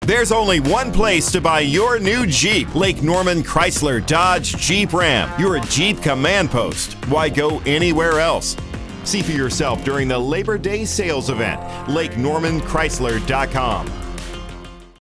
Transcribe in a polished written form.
There's only one place to buy your new Jeep. Lake Norman Chrysler Dodge Jeep Ram. You're a Jeep command post. Why go anywhere else? See for yourself during the Labor Day sales event. LakeNormanChrysler.com.